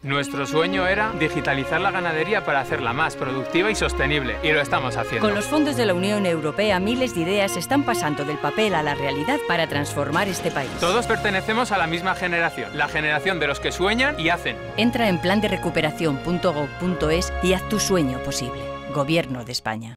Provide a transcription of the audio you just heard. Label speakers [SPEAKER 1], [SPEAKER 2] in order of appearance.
[SPEAKER 1] Nuestro sueño era digitalizar la ganadería para hacerla más productiva y sostenible, y lo estamos haciendo.
[SPEAKER 2] Con los fondos de la Unión Europea, miles de ideas están pasando del papel a la realidad para transformar este país.
[SPEAKER 1] Todos pertenecemos a la misma generación, la generación de los que sueñan y hacen.
[SPEAKER 2] Entra en planderecuperación.gov.es y haz tu sueño posible. Gobierno de España.